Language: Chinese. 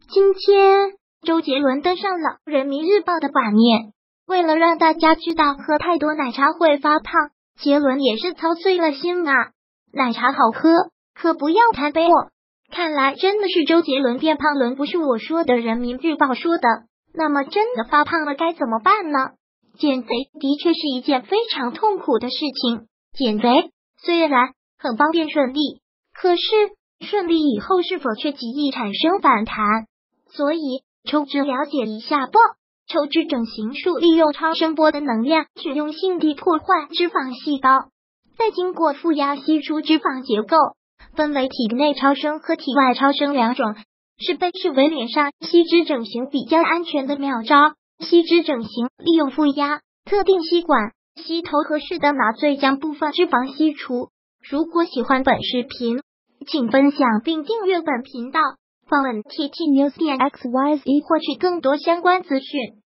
今天，周杰伦登上了人民日报的版面。为了让大家知道喝太多奶茶会发胖，杰伦也是操碎了心啊。奶茶好喝，可不要贪杯哦。看来真的是周杰伦变胖伦，不是我说的，人民日报说的。那么真的发胖了该怎么办呢？减肥的确是一件非常痛苦的事情。减肥虽然很方便顺利，可是顺利以后是否却极易产生反弹？所以抽脂了解一下吧。抽脂整形术利用超声波的能量，去用性地破坏脂肪细胞，再经过负压吸出脂肪结构，分为体内超声和体外超声两种，是被视为脸上吸脂整形比较安全的妙招。吸脂整形利用负压、特定吸管、吸头和适当麻醉将部分脂肪吸除。如果喜欢本视频，请分享并订阅本频道，访问 TT News 点 XYZ 获取更多相关资讯。